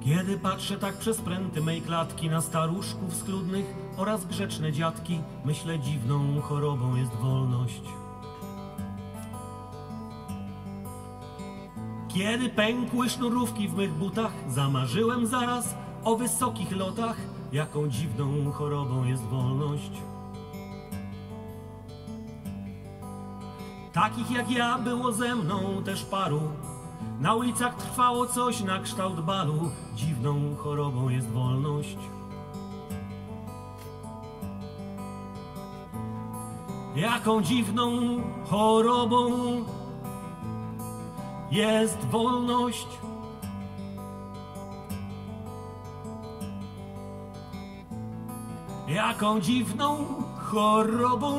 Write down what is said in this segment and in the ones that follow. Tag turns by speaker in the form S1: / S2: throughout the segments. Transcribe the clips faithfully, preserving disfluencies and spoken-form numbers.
S1: Kiedy patrzę tak przez pręty mej klatki na staruszków schludnych oraz grzeczne dziadki, myślę, dziwną chorobą jest wolność. Kiedy pękły sznurówki w mych butach, zamarzyłem zaraz o wysokich lotach, jaką dziwną chorobą jest wolność. Takich jak ja było ze mną też paru, na ulicach trwało coś na kształt balu, dziwną chorobą jest wolność. Jaką dziwną chorobą jest wolność. Jaką dziwną chorobą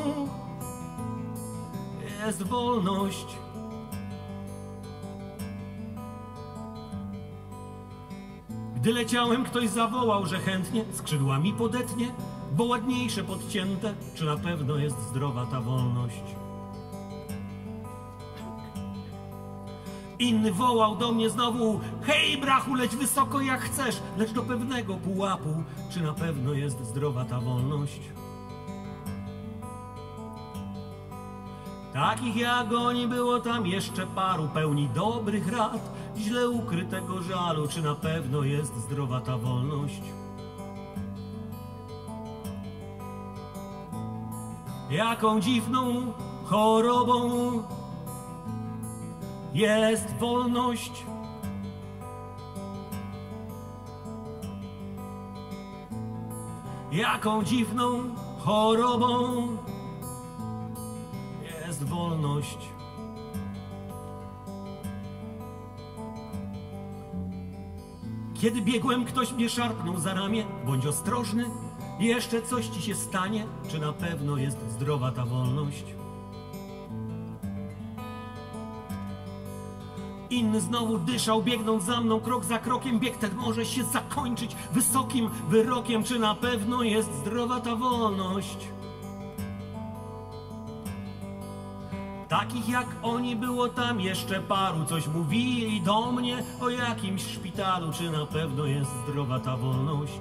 S1: jest wolność. Gdy leciałem, ktoś zawołał, że chętnie skrzydłami podetnie, bo ładniejsze podcięte, czy na pewno jest zdrowa ta wolność. Inny wołał do mnie znowu: hej brachu, leć wysoko jak chcesz, lecz do pewnego pułapu, czy na pewno jest zdrowa ta wolność. Takich jak oni było tam jeszcze paru, pełni dobrych rad, źle ukrytego żalu, czy na pewno jest zdrowa ta wolność. Jaką dziwną chorobą jest wolność. Jaką dziwną chorobą jest wolność. Kiedy biegłem, ktoś mnie szarpnął za ramię: bądź ostrożny, jeszcze coś ci się stanie, czy na pewno jest zdrowa ta wolność. Inny znowu dyszał, biegnąc za mną krok za krokiem, bieg ten może się zakończyć wysokim wyrokiem, czy na pewno jest zdrowa ta wolność. Takich jak oni było tam jeszcze paru, coś mówili do mnie o jakimś szpitalu, czy na pewno jest zdrowa ta wolność.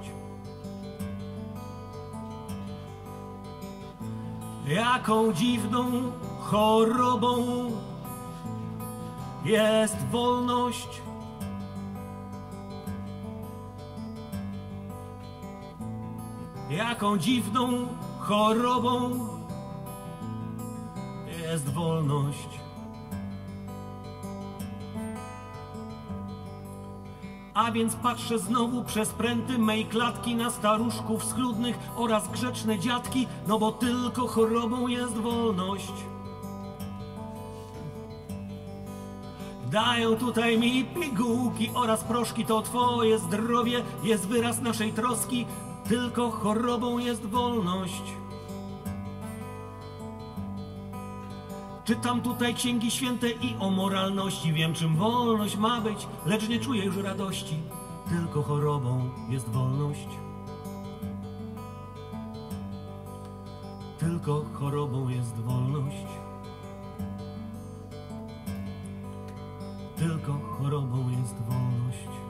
S1: Jaką dziwną chorobą jest wolność. Jaką dziwną chorobą jest wolność. A więc patrzę znowu przez pręty mej klatki na staruszków schludnych oraz grzeczne dziadki, no bo tylko chorobą jest wolność. Dają tutaj mi pigułki oraz proszki, to twoje zdrowie jest wyraz naszej troski, tylko chorobą jest wolność. Czytam tutaj księgi święte i o moralności, wiem czym wolność ma być, lecz nie czuję już radości, tylko chorobą jest wolność. Tylko chorobą jest wolność. Tylko chorobą jest wolność.